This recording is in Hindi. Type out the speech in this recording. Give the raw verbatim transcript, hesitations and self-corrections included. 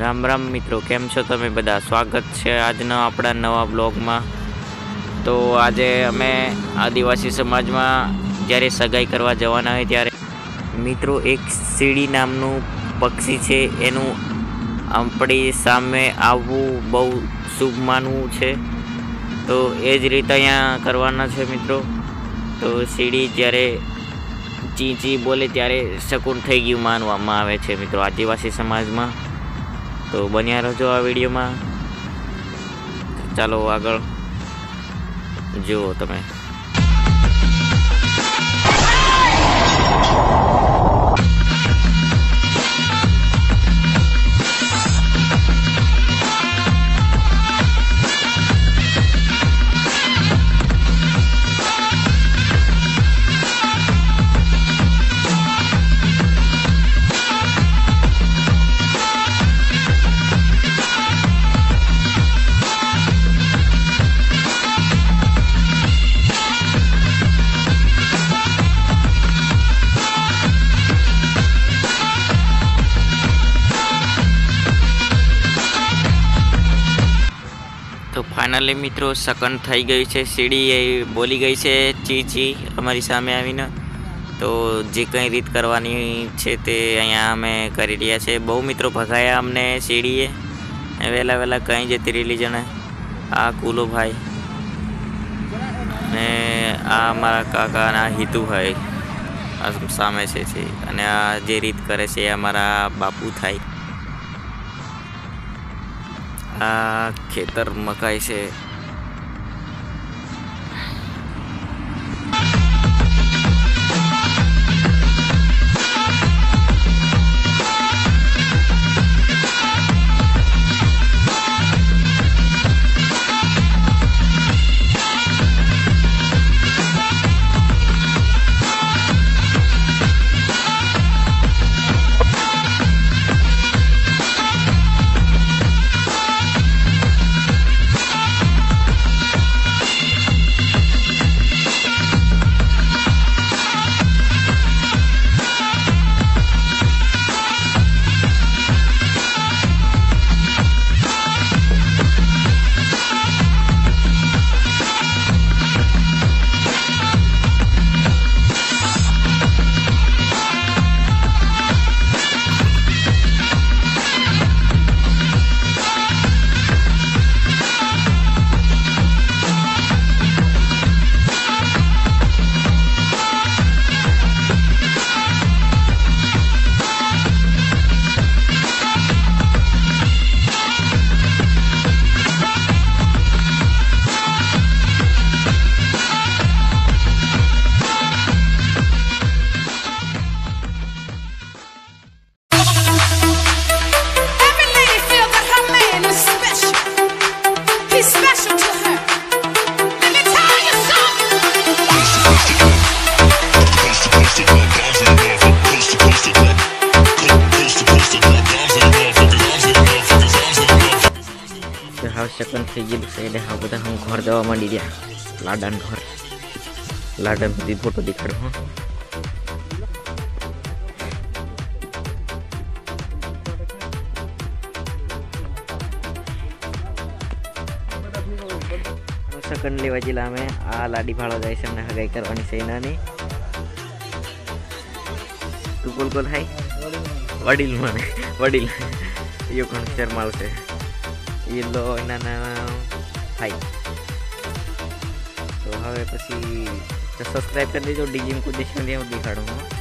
राम राम मित्रों, केम छो तमे बधा। स्वागत है आजना अपना नवा ब्लॉग में। तो आज अमे आदिवासी समाज में ज्यारे सगाई करवा जवाना है त्यारे मित्रों एक सीढ़ी नामनु पक्षी है एनु अपनी सामे आववू बहु शुभ मानवू छे। तो ए ज रीते अहींया करवाना छे मित्रों। तो सीढ़ी ज्यारे ची ची बोले त्यारे शकुन थई गयुं मानवामां आवे छे मित्रों आदिवासी समाज में। तो बन्या रहो आ वीडियो में। चलो आगळ जुओ तमे। तो फाइनली मित्रों सकन थई गई है। सीढ़ी ए बोली गई है ची ची अमरी सामे आवीने। तो जे कई रीत करवानी छे ते अहींया अमे करी रह्या छे। बहु मित्रों भगाया अमने सीढ़ीए वेला वेला कहीं जती रहेली जणे। आ कूलो भाई ने आ मारा काका ना हितू भाई आ सामे छे छे अने आ जे रीत करे छे अमारा बापू थाय। आ खेतर मकाई से सकन थी गई से हाँ बता हम घर जवा मांडी दिया लाडन घर लाडन बधी फोटो दिखाड़ो। हाँ सकन लेवा जिला में आ लाडी भाड़ो जाए से हमने हगाई करवानी से नानी। तू बोल बोल हाय वडील माने वडील यो कोण शर्माल से ये लो इना ना हाय। तो हवे पछी सब्सक्राइब कर दीजो। डीजीम को देखने दिखाड़ू।